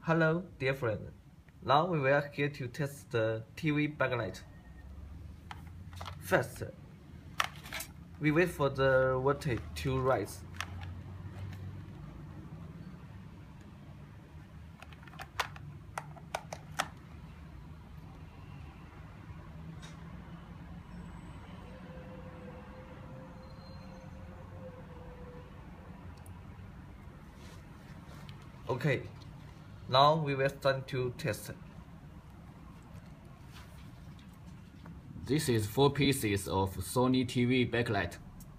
Hello, dear friend. Now we are here to test the TV backlight. First, we wait for the voltage to rise. Okay, now we will start to test. This is 4 pieces of Sony TV backlight.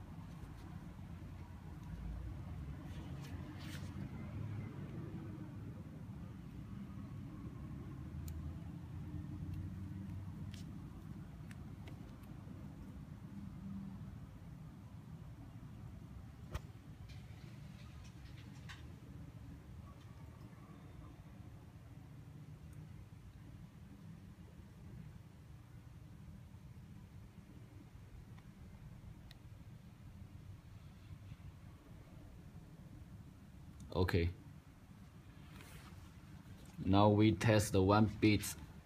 Okay. Now we test the 1 bit.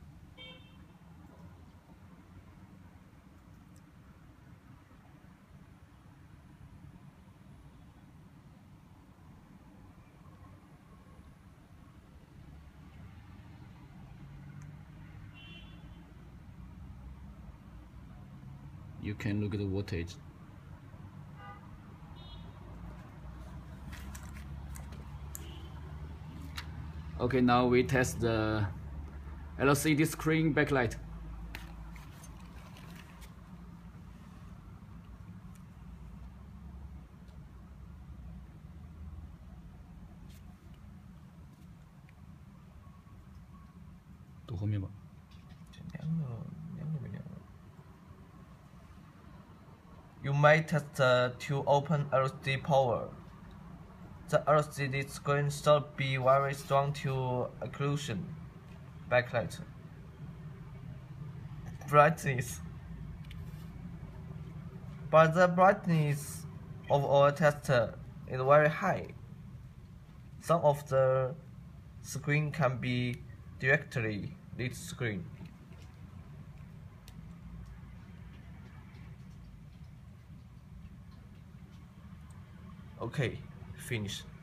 You can look at the voltage. Okay, now we test the LCD screen backlight. You may test to open LCD power. The LCD screen should be very strong to occlusion. Backlight. Brightness. But the brightness of our tester is very high. Some of the screen can be directly lit screen. Okay, finish.